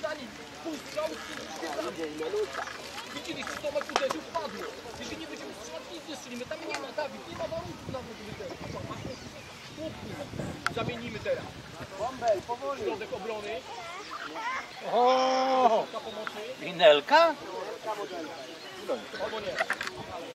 za nim. Pół strzału, widzieliście, Tomek uderzył, padło. Jeżeli nie będziemy strzelać, nic nie strzelimy. Tam nie ma, Dawid, nie ma warunków nawet, żeby ten. Zamienimy teraz. Bąbel, powoli. Środek obrony. O! Pomocy. Winelka? Albo nie.